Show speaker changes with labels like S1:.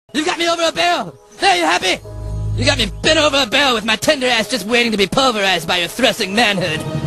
S1: You've got me over a barrel! Now you happy? You got me bent over a barrel with my tender ass just waiting to be pulverized by your thrusting manhood.